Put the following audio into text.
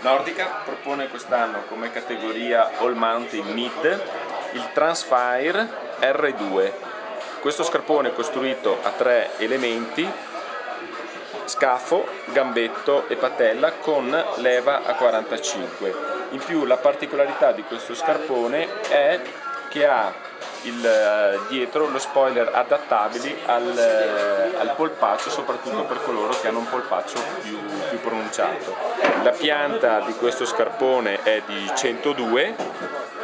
Nordica propone quest'anno come categoria All Mountain Mid il Transfire R2. Questo scarpone è costruito a 3 elementi: scafo, gambetto e patella con leva a 45. In più la particolarità di questo scarpone è che ha dietro lo spoiler adattabili al polpaccio, soprattutto per coloro che hanno un polpaccio più pronunciato. La pianta di questo scarpone è di 102